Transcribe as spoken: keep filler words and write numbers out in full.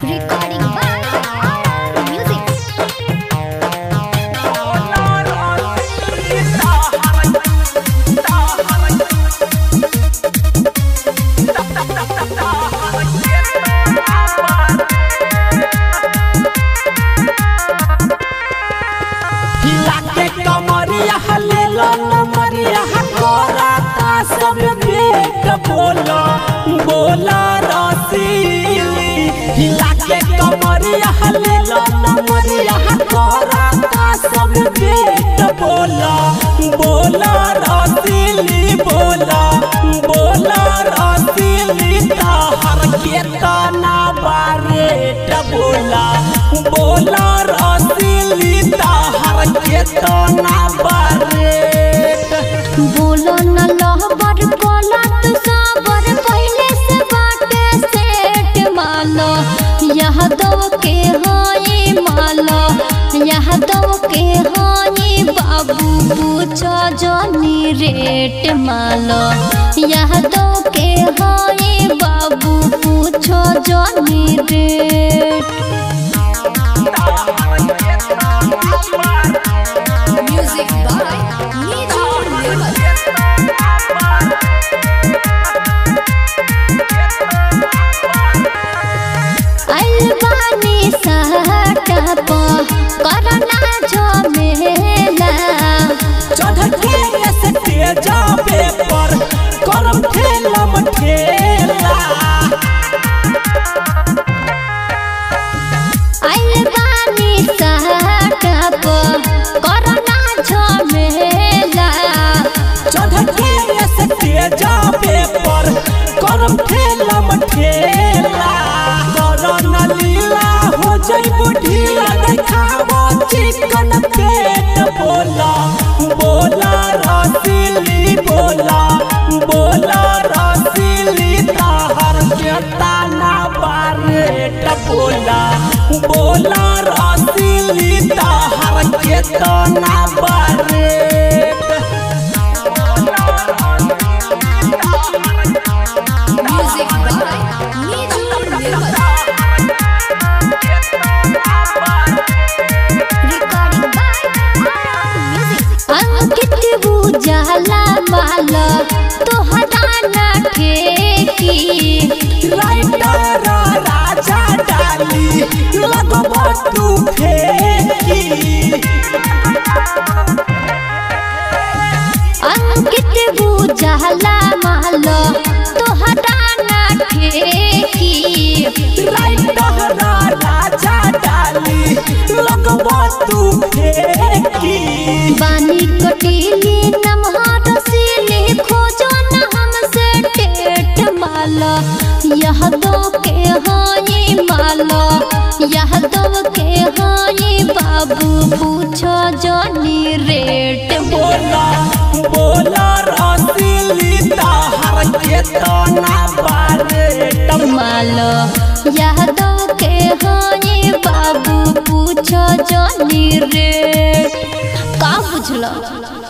Recording by Music. लाके कमरिया हलेला नमरिया हकोराता सब बेट बोला बोला रसीली। लाके कमरिया हलेला नमरिया हकोराता सब बेट बोला बोला रसीली बोला बोला रसीली। ताहर के तना बारेट बोला बोला रसीली। ताहर के तना बारेट बोलो न लहबर बोला तू साबर पहले से बाटे सेट मालो यह दो के हाई मालो यह दो के हाई बाबू पूछो जोनी रेट मालो यह दो के हाई बाबू पूछो Johnny rate. Music by Niju Nirmal. अलबानी सहटा पो करना झमेला चढ़के से तेजा पेपर करम ठेला मठेला। अलबानी सहटा पो करना झमेला चढ़के से तेजा पेपर करम ठेला मठेला। करना लीला हो जाई बुढ़िया देखावा चिकन पेट बोला बोला रसीली बोला बोला रसीली। ताहर के तना बारेट बोला बोला रसीली। ताहर के तना बारेट Music by Niju Nirmal. Recording by Music. Ankit बुझला माला तोहरा ना ठेकी राइटर राजा डाली लगबो तू फेंकी। अंकित बुझला माला तोहरा ना ठेकी राइटर राजा डाली लगबो तू फेंकी। बानी कटीली नमहार सीली खोजो न हमसे टेट माला यह दो के हाई माला यह दो के हाई बाबू पूछो जोनी रेट बोला बोला रसीली। ताहर के तना बारेट मालो यह दो के हाई बाबू पूछो जोनी रेट का बुझलो।